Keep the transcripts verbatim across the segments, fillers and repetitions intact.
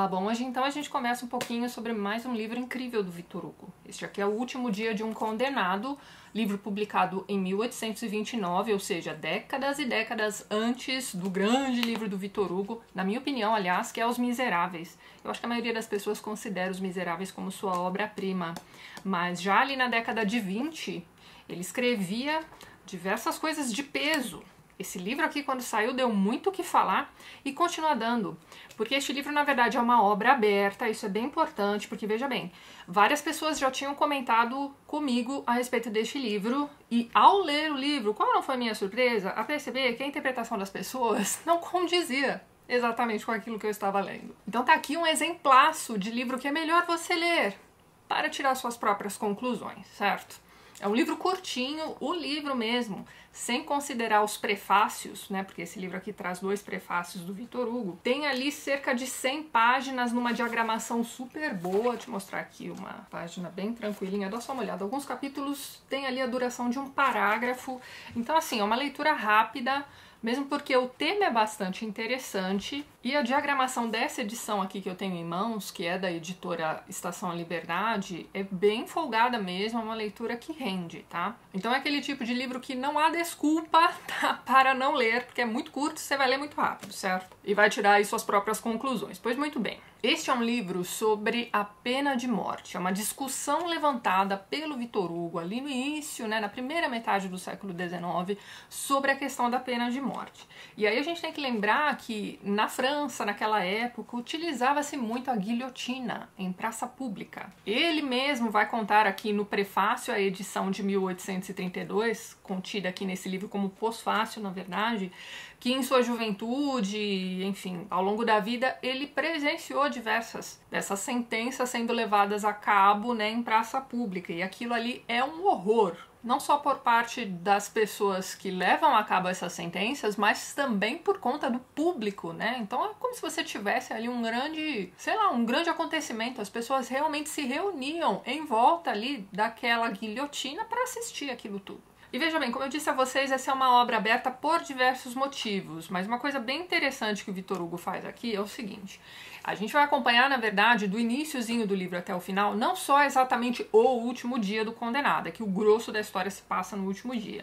bom, hoje então a gente começa um pouquinho sobre mais um livro incrível do Victor Hugo. Este aqui é O Último Dia de um Condenado, livro publicado em mil oitocentos e vinte e nove, ou seja, décadas e décadas antes do grande livro do Victor Hugo, na minha opinião, aliás, que é Os Miseráveis. Eu acho que a maioria das pessoas considera Os Miseráveis como sua obra-prima, mas já ali na década de vinte, ele escrevia diversas coisas de peso. Esse livro aqui, quando saiu, deu muito o que falar e continua dando. Porque este livro, na verdade, é uma obra aberta, isso é bem importante, porque, veja bem, várias pessoas já tinham comentado comigo a respeito deste livro, e ao ler o livro, qual não foi a minha surpresa? A perceber que a interpretação das pessoas não condizia exatamente com aquilo que eu estava lendo. Então tá aqui um exemplaço de livro que é melhor você ler para tirar suas próprias conclusões, certo? É um livro curtinho, o livro mesmo, sem considerar os prefácios, né, porque esse livro aqui traz dois prefácios do Victor Hugo, tem ali cerca de cem páginas numa diagramação super boa. Vou te mostrar aqui uma página bem tranquilinha, dá só uma olhada. Alguns capítulos têm ali a duração de um parágrafo, então assim, é uma leitura rápida, mesmo porque o tema é bastante interessante e a diagramação dessa edição aqui que eu tenho em mãos, que é da editora Estação Liberdade, é bem folgada mesmo, é uma leitura que rende, tá? Então é aquele tipo de livro que não há desculpa, tá, para não ler, porque é muito curto, você vai ler muito rápido, certo? E vai tirar aí suas próprias conclusões. Pois muito bem. Este é um livro sobre a pena de morte, é uma discussão levantada pelo Victor Hugo ali no início, né, na primeira metade do século dezenove, sobre a questão da pena de morte. E aí a gente tem que lembrar que na França, naquela época, utilizava-se muito a guilhotina em praça pública. Ele mesmo vai contar aqui no prefácio à edição de mil oitocentos e trinta e dois, contida aqui nesse livro como pós-fácio, na verdade, que em sua juventude, enfim, ao longo da vida, ele presenciou diversas dessas sentenças sendo levadas a cabo, né, em praça pública. E aquilo ali é um horror, não só por parte das pessoas que levam a cabo essas sentenças, mas também por conta do público, né? Então é como se você tivesse ali um grande, sei lá, um grande acontecimento. As pessoas realmente se reuniam em volta ali daquela guilhotina para assistir aquilo tudo. E veja bem, como eu disse a vocês, essa é uma obra aberta por diversos motivos, mas uma coisa bem interessante que o Victor Hugo faz aqui é o seguinte: a gente vai acompanhar, na verdade, do iniciozinho do livro até o final, não só exatamente o último dia do condenado, é que o grosso da história se passa no último dia.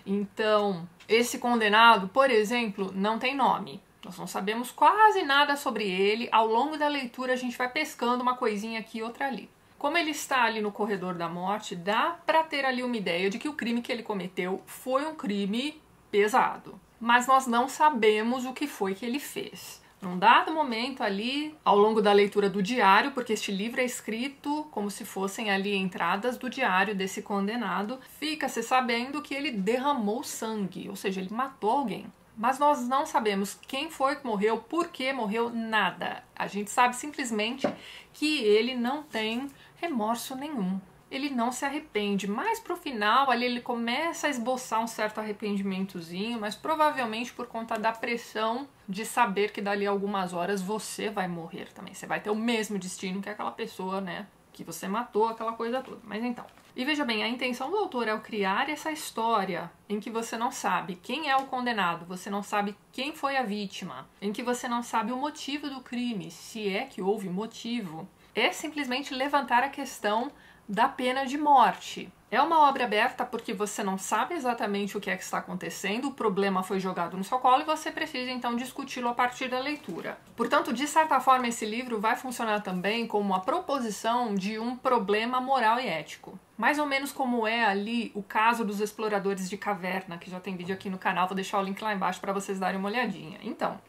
Então, esse condenado, por exemplo, não tem nome. Nós não sabemos quase nada sobre ele. Ao longo da leitura, a gente vai pescando uma coisinha aqui e outra ali. Como ele está ali no corredor da morte, dá para ter ali uma ideia de que o crime que ele cometeu foi um crime pesado. Mas nós não sabemos o que foi que ele fez. Num dado momento ali, ao longo da leitura do diário, porque este livro é escrito como se fossem ali entradas do diário desse condenado, fica-se sabendo que ele derramou sangue, ou seja, ele matou alguém. Mas nós não sabemos quem foi que morreu, por que morreu, nada. A gente sabe simplesmente que ele não tem remorso nenhum. Ele não se arrepende. Mais pro final, ali ele começa a esboçar um certo arrependimentozinho, mas provavelmente por conta da pressão de saber que dali a algumas horas você vai morrer também. Você vai ter o mesmo destino que aquela pessoa, né, que você matou, aquela coisa toda. Mas então... E veja bem, a intenção do autor é criar essa história em que você não sabe quem é o condenado, você não sabe quem foi a vítima, em que você não sabe o motivo do crime, se é que houve motivo. É simplesmente levantar a questão da pena de morte. É uma obra aberta porque você não sabe exatamente o que é que está acontecendo, o problema foi jogado no seu colo e você precisa então discuti-lo a partir da leitura. Portanto, de certa forma, esse livro vai funcionar também como a proposição de um problema moral e ético. Mais ou menos como é ali o caso dos exploradores de caverna, que já tem vídeo aqui no canal, vou deixar o link lá embaixo para vocês darem uma olhadinha. Então,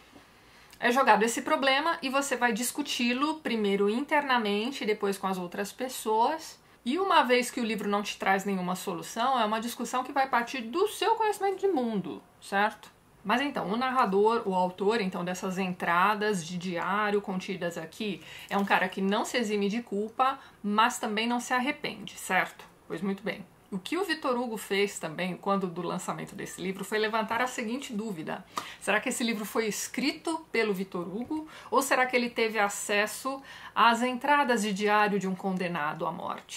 é jogado esse problema e você vai discuti-lo primeiro internamente, depois com as outras pessoas. E uma vez que o livro não te traz nenhuma solução, é uma discussão que vai partir do seu conhecimento de mundo, certo? Mas então, o narrador, o autor então dessas entradas de diário contidas aqui, é um cara que não se exime de culpa, mas também não se arrepende, certo? Pois muito bem. O que o Victor Hugo fez também, quando do lançamento desse livro, foi levantar a seguinte dúvida: será que esse livro foi escrito pelo Victor Hugo ou será que ele teve acesso às entradas de diário de um condenado à morte?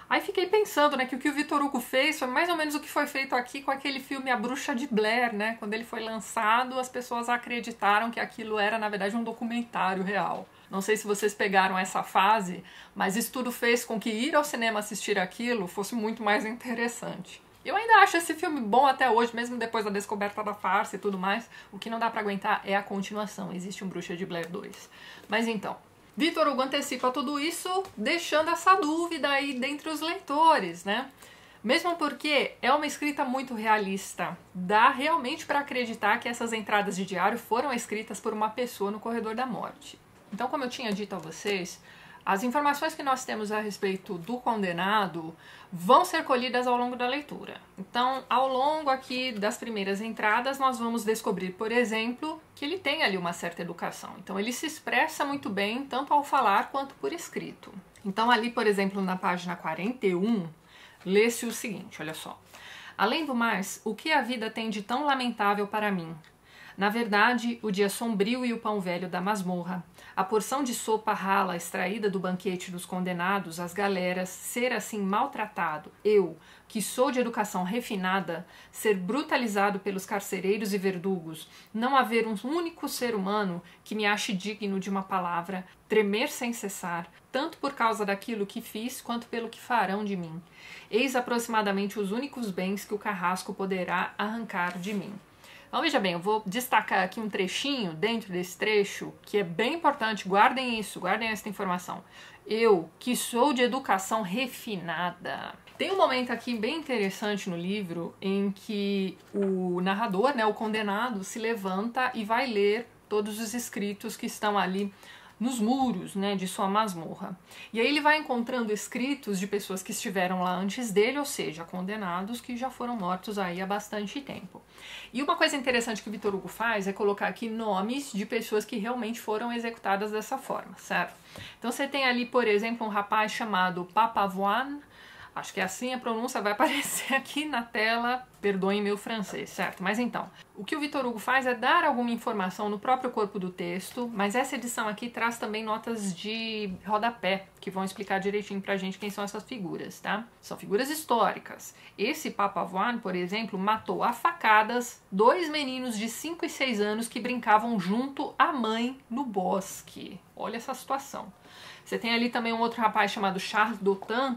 Aí fiquei pensando, né, que o que o Victor Hugo fez foi mais ou menos o que foi feito aqui com aquele filme A Bruxa de Blair, né? Quando ele foi lançado, as pessoas acreditaram que aquilo era, na verdade, um documentário real. Não sei se vocês pegaram essa fase, mas isso tudo fez com que ir ao cinema assistir aquilo fosse muito mais interessante. Eu ainda acho esse filme bom até hoje, mesmo depois da descoberta da farsa e tudo mais. O que não dá pra aguentar é a continuação. Existe um Bruxa de Blair dois. Mas então, Victor Hugo antecipa tudo isso, deixando essa dúvida aí dentre os leitores, né? Mesmo porque é uma escrita muito realista. Dá realmente pra acreditar que essas entradas de diário foram escritas por uma pessoa no corredor da morte. Então, como eu tinha dito a vocês, as informações que nós temos a respeito do condenado vão ser colhidas ao longo da leitura. Então, ao longo aqui das primeiras entradas, nós vamos descobrir, por exemplo, que ele tem ali uma certa educação. Então, ele se expressa muito bem, tanto ao falar quanto por escrito. Então, ali, por exemplo, na página quarenta e um, lê-se o seguinte, olha só. Além do mais, o que a vida tem de tão lamentável para mim? Na verdade, o dia sombrio e o pão velho da masmorra, a porção de sopa rala extraída do banquete dos condenados, as galeras, ser assim maltratado, eu, que sou de educação refinada, ser brutalizado pelos carcereiros e verdugos, não haver um único ser humano que me ache digno de uma palavra, tremer sem cessar, tanto por causa daquilo que fiz, quanto pelo que farão de mim. Eis aproximadamente os únicos bens que o carrasco poderá arrancar de mim. Então, veja bem, eu vou destacar aqui um trechinho dentro desse trecho que é bem importante, guardem isso, guardem essa informação. Eu, que sou de educação refinada. Tem um momento aqui bem interessante no livro em que o narrador, né, o condenado, se levanta e vai ler todos os escritos que estão ali nos muros, né, de sua masmorra. E aí ele vai encontrando escritos de pessoas que estiveram lá antes dele, ou seja, condenados que já foram mortos aí há bastante tempo. E uma coisa interessante que o Victor Hugo faz é colocar aqui nomes de pessoas que realmente foram executadas dessa forma, certo? Então você tem ali, por exemplo, um rapaz chamado Papavoine, acho que assim a pronúncia vai aparecer aqui na tela, perdoem meu francês, certo? Mas então, o que o Victor Hugo faz é dar alguma informação no próprio corpo do texto, mas essa edição aqui traz também notas de rodapé, que vão explicar direitinho pra gente quem são essas figuras, tá? São figuras históricas. Esse Papavoine, por exemplo, matou a facadas dois meninos de cinco e seis anos que brincavam junto à mãe no bosque. Olha essa situação. Você tem ali também um outro rapaz chamado Charles Dautin,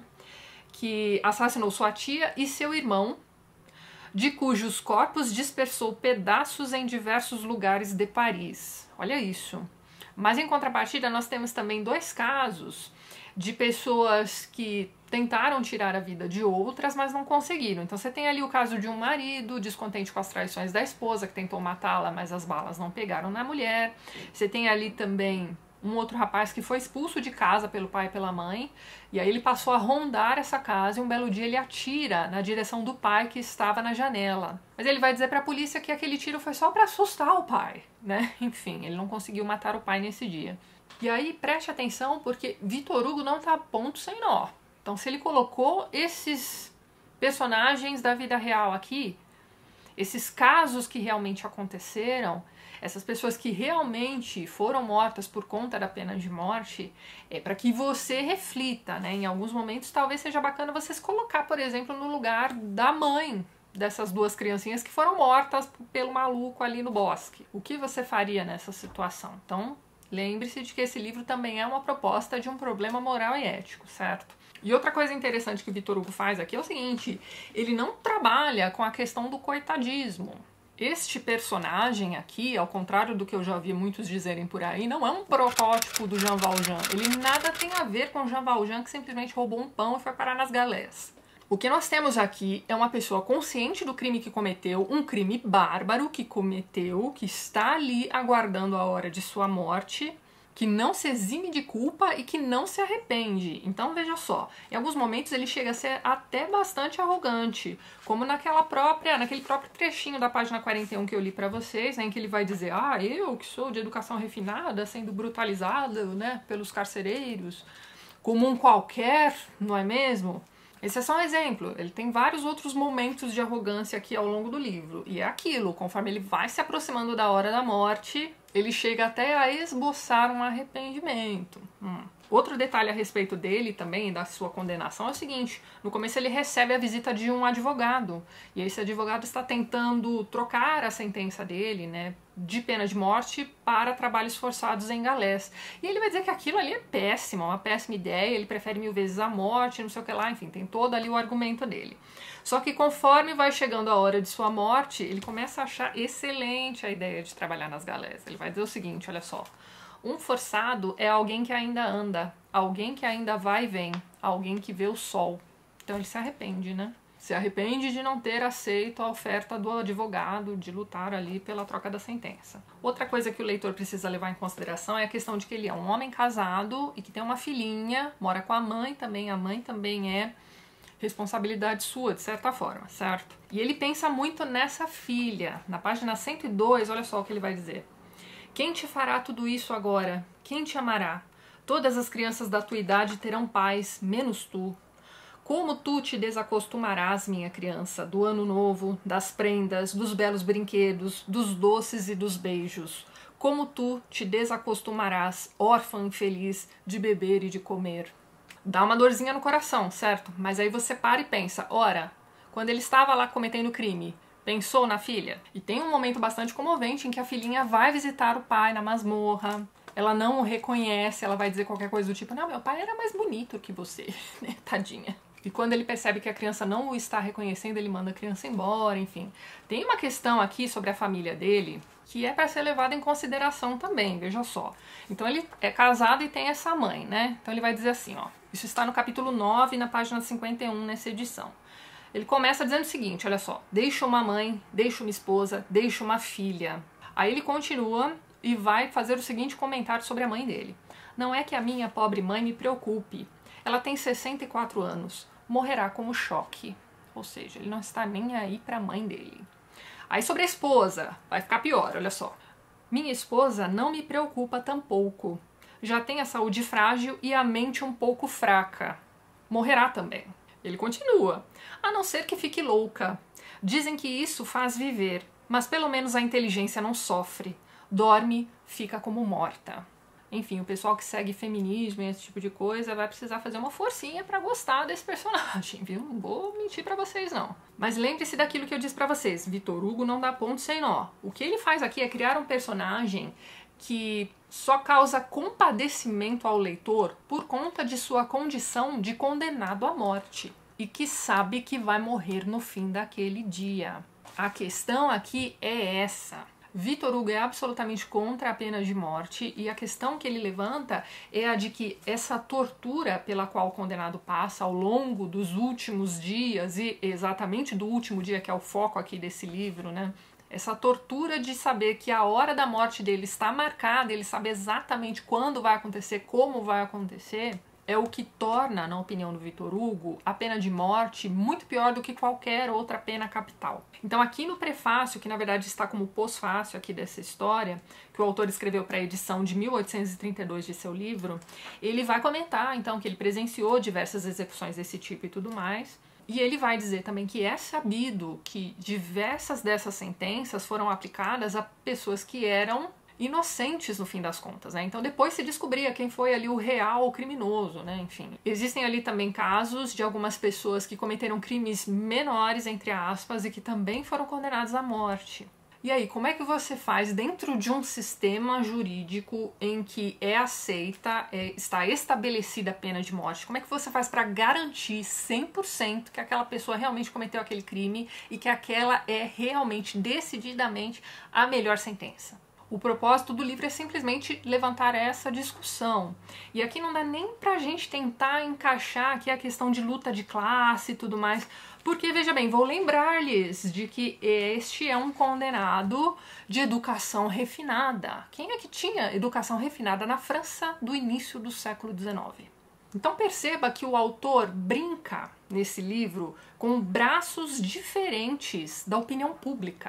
que assassinou sua tia e seu irmão, de cujos corpos dispersou pedaços em diversos lugares de Paris. Olha isso. Mas em contrapartida nós temos também dois casos de pessoas que tentaram tirar a vida de outras, mas não conseguiram. Então você tem ali o caso de um marido descontente com as traições da esposa, que tentou matá-la, mas as balas não pegaram na mulher. Você tem ali também um outro rapaz que foi expulso de casa pelo pai e pela mãe, e aí ele passou a rondar essa casa e um belo dia ele atira na direção do pai que estava na janela. Mas ele vai dizer para a polícia que aquele tiro foi só para assustar o pai, né? Enfim, ele não conseguiu matar o pai nesse dia. E aí preste atenção porque Victor Hugo não tá ponto sem nó. Então se ele colocou esses personagens da vida real aqui, esses casos que realmente aconteceram, essas pessoas que realmente foram mortas por conta da pena de morte, é para que você reflita, né? Em alguns momentos talvez seja bacana você se colocar, por exemplo, no lugar da mãe dessas duas criancinhas que foram mortas pelo maluco ali no bosque. O que você faria nessa situação? Então, lembre-se de que esse livro também é uma proposta de um problema moral e ético, certo? E outra coisa interessante que o Victor Hugo faz aqui é o seguinte, ele não trabalha com a questão do coitadismo. Este personagem aqui, ao contrário do que eu já vi muitos dizerem por aí, não é um protótipo do Jean Valjean. Ele nada tem a ver com o Jean Valjean que simplesmente roubou um pão e foi parar nas galés. O que nós temos aqui é uma pessoa consciente do crime que cometeu, um crime bárbaro que cometeu, que está ali aguardando a hora de sua morte, que não se exime de culpa e que não se arrepende. Então veja só, em alguns momentos ele chega a ser até bastante arrogante, como naquela própria, naquele próprio trechinho da página quarenta e um que eu li pra vocês, né, em que ele vai dizer, ah, eu que sou de educação refinada, sendo brutalizado, né, pelos carcereiros, como um qualquer, não é mesmo? Esse é só um exemplo, ele tem vários outros momentos de arrogância aqui ao longo do livro, e é aquilo, conforme ele vai se aproximando da hora da morte, ele chega até a esboçar um arrependimento. Hum. Outro detalhe a respeito dele também, da sua condenação, é o seguinte: no começo ele recebe a visita de um advogado, e esse advogado está tentando trocar a sentença dele, né, de pena de morte para trabalhos forçados em galés. E ele vai dizer que aquilo ali é péssimo, uma péssima ideia, ele prefere mil vezes a morte, não sei o que lá, enfim, tem todo ali o argumento dele. Só que conforme vai chegando a hora de sua morte, ele começa a achar excelente a ideia de trabalhar nas galés. Ele vai dizer o seguinte, olha só: um forçado é alguém que ainda anda, alguém que ainda vai e vem, alguém que vê o sol. Então ele se arrepende, né? Se arrepende de não ter aceito a oferta do advogado, de lutar ali pela troca da sentença. Outra coisa que o leitor precisa levar em consideração é a questão de que ele é um homem casado e que tem uma filhinha, mora com a mãe também, a mãe também é responsabilidade sua, de certa forma, certo? E ele pensa muito nessa filha. Na página cento e dois, olha só o que ele vai dizer: quem te fará tudo isso agora? Quem te amará? Todas as crianças da tua idade terão pais, menos tu. Como tu te desacostumarás, minha criança, do ano novo, das prendas, dos belos brinquedos, dos doces e dos beijos? Como tu te desacostumarás, órfã infeliz, de beber e de comer? Dá uma dorzinha no coração, certo? Mas aí você para e pensa, ora, quando ele estava lá cometendo crime, pensou na filha? E tem um momento bastante comovente em que a filhinha vai visitar o pai na masmorra. Ela não o reconhece, ela vai dizer qualquer coisa do tipo: não, meu pai era mais bonito que você, né? Tadinha. E quando ele percebe que a criança não o está reconhecendo, ele manda a criança embora, enfim. Tem uma questão aqui sobre a família dele que é para ser levada em consideração também, veja só. Então ele é casado e tem essa mãe, né? Então ele vai dizer assim, ó. Isso está no capítulo nove, na página cinquenta e um, nessa edição. Ele começa dizendo o seguinte, olha só: deixo uma mãe, deixo uma esposa, deixo uma filha. Aí ele continua e vai fazer o seguinte comentário sobre a mãe dele: não é que a minha pobre mãe me preocupe. Ela tem sessenta e quatro anos, morrerá como choque. Ou seja, ele não está nem aí para a mãe dele. Aí sobre a esposa, vai ficar pior, olha só. Minha esposa não me preocupa tampouco. Já tem a saúde frágil e a mente um pouco fraca. Morrerá também. Ele continua: a não ser que fique louca. Dizem que isso faz viver, mas pelo menos a inteligência não sofre. Dorme, fica como morta. Enfim, o pessoal que segue feminismo e esse tipo de coisa vai precisar fazer uma forcinha pra gostar desse personagem, viu? Não vou mentir pra vocês, não. Mas lembre-se daquilo que eu disse pra vocês. Vitor Hugo não dá ponto sem nó. O que ele faz aqui é criar um personagem que só causa compadecimento ao leitor por conta de sua condição de condenado à morte e que sabe que vai morrer no fim daquele dia. A questão aqui é essa. Vitor Hugo é absolutamente contra a pena de morte e a questão que ele levanta é a de que essa tortura pela qual o condenado passa ao longo dos últimos dias, e exatamente do último dia que é o foco aqui desse livro, né? Essa tortura de saber que a hora da morte dele está marcada, ele sabe exatamente quando vai acontecer, como vai acontecer, é o que torna, na opinião do Vitor Hugo, a pena de morte muito pior do que qualquer outra pena capital. Então aqui no prefácio, que na verdade está como pós-fácio aqui dessa história, que o autor escreveu para a edição de mil oitocentos e trinta e dois de seu livro, ele vai comentar então que ele presenciou diversas execuções desse tipo e tudo mais. E ele vai dizer também que é sabido que diversas dessas sentenças foram aplicadas a pessoas que eram inocentes no fim das contas, né? Então depois se descobria quem foi ali o real criminoso, né? Enfim, existem ali também casos de algumas pessoas que cometeram crimes menores, entre aspas, e que também foram condenados à morte. E aí, como é que você faz dentro de um sistema jurídico em que é aceita, é, está estabelecida a pena de morte, como é que você faz para garantir cem por cento que aquela pessoa realmente cometeu aquele crime e que aquela é realmente, decididamente, a melhor sentença? O propósito do livro é simplesmente levantar essa discussão. E aqui não dá nem pra gente tentar encaixar aqui a questão de luta de classe e tudo mais, porque, veja bem, vou lembrar-lhes de que este é um condenado de educação refinada. Quem é que tinha educação refinada na França do início do século dezenove? Então perceba que o autor brinca nesse livro com braços diferentes da opinião pública.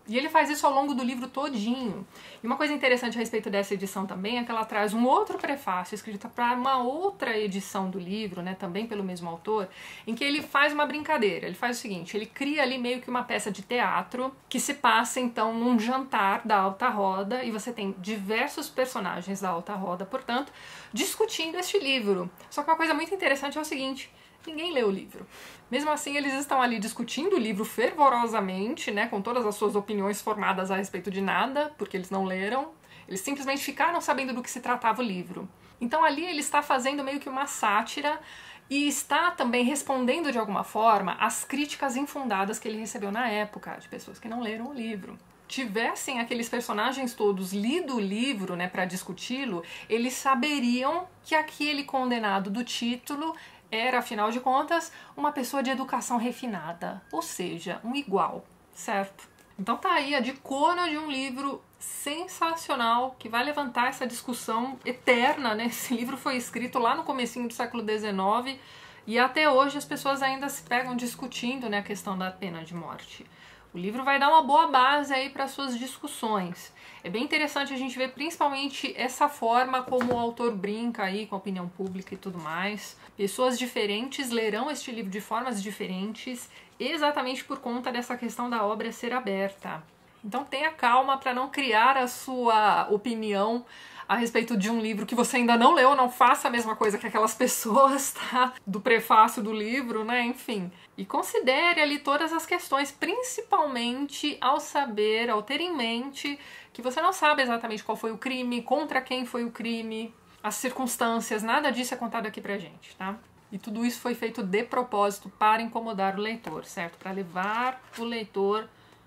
E ele faz isso ao longo do livro todinho. E uma coisa interessante a respeito dessa edição também é que ela traz um outro prefácio escrito para uma outra edição do livro, né, também pelo mesmo autor, em que ele faz uma brincadeira. Ele faz o seguinte, ele cria ali meio que uma peça de teatro que se passa então num jantar da Alta Roda, e você tem diversos personagens da Alta Roda, portanto, discutindo este livro. Só que uma coisa muito interessante é o seguinte: ninguém lê o livro. Mesmo assim, eles estão ali discutindo o livro fervorosamente, né, com todas as suas opiniões formadas a respeito de nada, porque eles não leram. Eles simplesmente ficaram sabendo do que se tratava o livro. Então ali ele está fazendo meio que uma sátira e está também respondendo de alguma forma às críticas infundadas que ele recebeu na época, de pessoas que não leram o livro. Tivessem aqueles personagens todos lido o livro, né, para discuti-lo, eles saberiam que aquele condenado do título era, afinal de contas, uma pessoa de educação refinada, ou seja, um igual, certo? Então tá aí a dicona de um livro sensacional que vai levantar essa discussão eterna, né? Esse livro foi escrito lá no comecinho do século dezenove e até hoje as pessoas ainda se pegam discutindo, né, a questão da pena de morte. O livro vai dar uma boa base aí para suas discussões. É bem interessante a gente ver principalmente essa forma como o autor brinca aí com a opinião pública e tudo mais. Pessoas diferentes lerão este livro de formas diferentes, exatamente por conta dessa questão da obra ser aberta. Então tenha calma para não criar a sua opinião a respeito de um livro que você ainda não leu, não faça a mesma coisa que aquelas pessoas, tá? Do prefácio do livro, né? Enfim. E considere ali todas as questões, principalmente ao saber, ao ter em mente que você não sabe exatamente qual foi o crime, contra quem foi o crime, as circunstâncias, nada disso é contado aqui pra gente, tá? E tudo isso foi feito de propósito para incomodar o leitor, certo? Para levar o leitor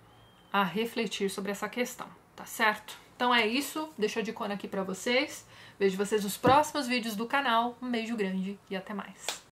a refletir sobre essa questão, tá certo? Então é isso, deixo a dicona aqui pra vocês. Vejo vocês nos próximos vídeos do canal. Um beijo grande e até mais.